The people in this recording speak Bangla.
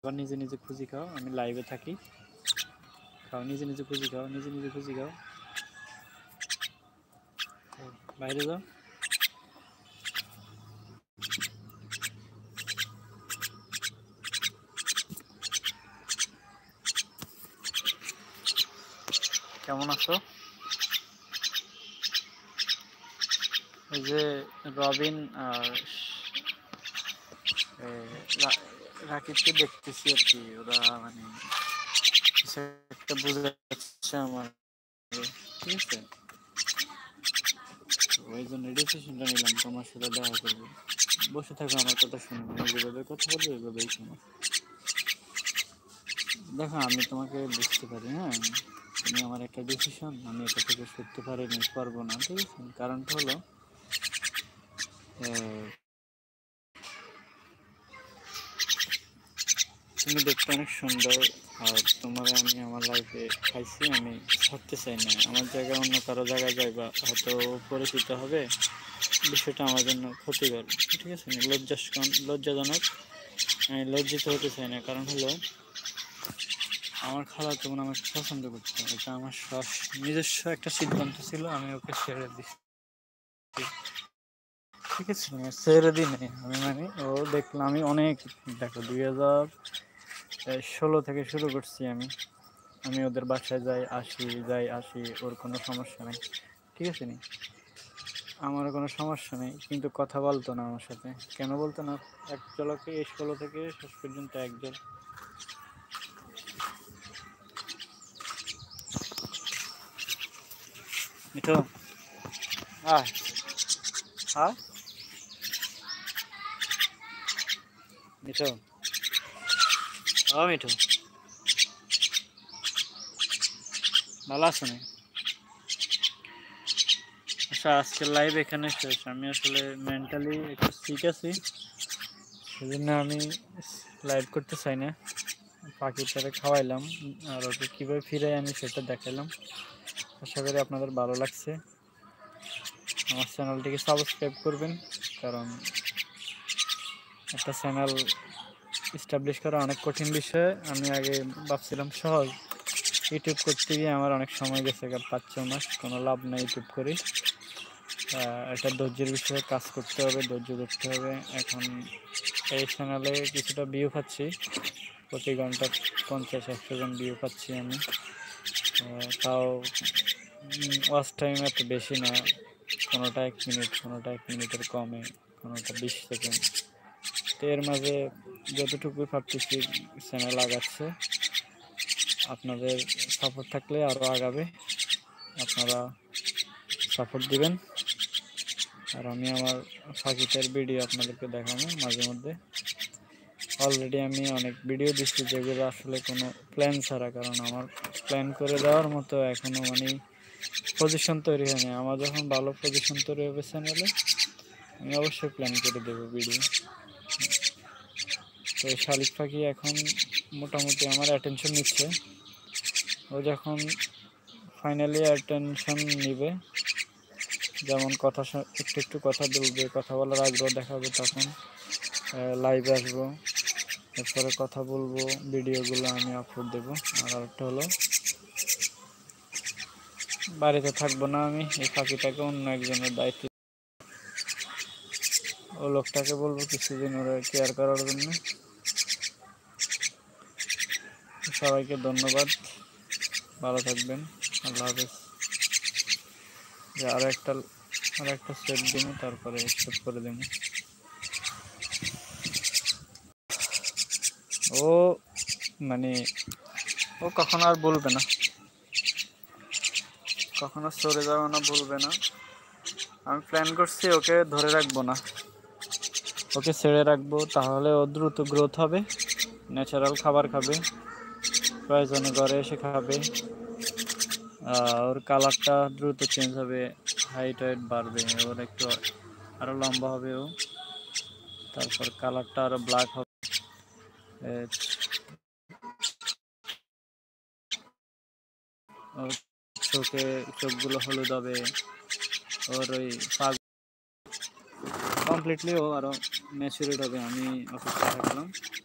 আবার নিজে নিজে খুঁজি খাও, আমি লাইভে থাকি, খাও নিজে নিজে খুঁজি খাও, নিজে নিজে খুঁজি খাও, বাইরে যাও। কেমন আছো? ওই যে রবিন আর রাকিবকে দেখতেছি আর কি, ওরা মানে কিছু একটা বুঝাচ্ছে আমার, ঠিক আছে? ওই জন্য ডিসিশনটা নিলাম তোমার সাথে দেখা করবো। বসে থাকো, আমার কথা শুনো, যেভাবে কথা বলবো ওইভাবেই শোনো। দেখো আমি তোমাকে বুঝতে পারি, হ্যাঁ তুমি আমার একটা ডিসিশন, আমি এটা থেকে সরতে পারিনি, পারবো না, ঠিক আছে? কারণটা হলো তুমি দেখতে অনেক সুন্দর, আর তোমার আমি আমার লাইফে খাইছি, আমি ছাড়তে চাই না। আমার জায়গায় অন্য কারো জায়গায় যাইবা, হয়তো পরিচিত হবে, বিষয়টা আমার জন্য ক্ষতিকর, ঠিক আছে? লজ্জাজনক, আমি লজ্জিত হতে চাই না। কারণ হলো আমার খালাতো বোন আমাকে পছন্দ করতো, এটা আমার নিজস্ব একটা সিদ্ধান্ত ছিল, আমি ওকে ছেড়ে দিচ্ছি, ঠিক আছে? ছেড়ে দিই নাই আমি, মানে ও দেখলাম আমি অনেক, দেখো 2016 থেকে শুরু করছি আমি ওদের বাসায় যাই আসি, ওর কোনো সমস্যা নেই, ঠিক আছে? নি আমার কোনো সমস্যা নেই, কিন্তু কথা বলতো না আমার সাথে। কেন বলতো না? এক জলকে এই 16 থেকে শেষ পর্যন্ত একজন। মিঠু আয়, হ্যাঁ মিঠু, ও মিঠু, ভালো আছো না? আচ্ছা, আজকের লাইভ এখানে শেষ। আমি আসলে মেন্টালি একটু ঠিক আছি, সেজন্য আমি লাইভ করতে চাই না। পাখিটারে খাওয়াইলাম, আর ওকে কীভাবে ফিরে আমি সেটা দেখাইলাম। আশা করি আপনাদের ভালো লাগছে। আমার চ্যানেলটিকে সাবস্ক্রাইব করবেন, কারণ একটা চ্যানেল এস্টাবলিশ করা অনেক কঠিন বিষয়। আমি আগে ভাবছিলাম সহজ, ইউটিউব করতে গিয়ে আমার অনেক সময় গেছে, 5-6 মাস, কোনো লাভ নাই ইউটিউব করি। এটা ধৈর্যের বিষয়ে, কাজ করতে হবে, ধৈর্য ধরতে হবে। এখন এই চ্যানেলে কিছুটা ভিউ পাচ্ছি, প্রতি ঘন্টা 50-100 জন ভিউ পাচ্ছি আমি, তাও ওয়াচ টাইম এত বেশি না, কোনোটা 1 মিনিট, কোনোটা 1 মিনিটের কমে, কোনোটা 20 সেকেন্ড। তো এর মাঝে যতটুকু ভাবতেছি চ্যানেল আগাচ্ছে, আপনাদের সাপোর্ট থাকলে আরও আগাবে, আপনারা সাপোর্ট দিবেন। আর আমি আমার পাখিটার ভিডিও আপনাদেরকে দেখাবো মাঝে মধ্যে। অলরেডি আমি অনেক ভিডিও দিচ্ছি যেগুলো আসলে কোনো প্ল্যান ছাড়া, কারণ আমার প্ল্যান করে দেওয়ার মতো এখনও মানে পজিশন তৈরি হয়নি। আমার যখন ভালো পজিশন তৈরি হবে চ্যানেলে, আমি অবশ্যই প্ল্যান করে দেবো ভিডিও। তো এই শালিক পাখি এখন মোটামুটি আমার অ্যাটেনশন নিচ্ছে, ও যখন ফাইনালি অ্যাটেনশন নিবে, যেমন কথা একটু একটু কথা বলবে, কথা বলার আগ্রহ দেখাবে, তখন লাইভে আসবো, এরপরে কথা বলবো, ভিডিওগুলো আমি আপলোড দেবো। আর আরেকটা হলো, বাড়িতে থাকবো না আমি, এই পাখিটাকে অন্য একজনের দায়িত্ব, ও লোকটাকে বলবো কিছুদিন ওরা কেয়ার করার জন্য। সবাইকে ধন্যবাদ, ভালো থাকবেন, আল্লাহ হাফেজ। আর একটা সেভ দিন, তারপরে সেভ করে দেবো। ও মানে ও কখনো আর বলবে না, কখনো সরে যাবে না, বলবে না। আমি প্ল্যান করছি ওকে ধরে রাখবো না, ওকে ছেড়ে রাখবো, তাহলে ও দ্রুত গ্রোথ হবে, ন্যাচারাল খাবার খাবে, প্রয়োজনে ঘরে এসে খাবে, ওর কালারটা দ্রুত চেঞ্জ হবে, হাইট বাড়বে, ওর একটু আরও লম্বা হবে ও, তারপর কালারটা আরও ব্ল্যাক হবে, ওর চোখগুলো হলুদ হবে, ওর ওই পা কমপ্লিটলি ও আরও ম্যাচুরেট হবে। আমি অপেক্ষা থাকলাম।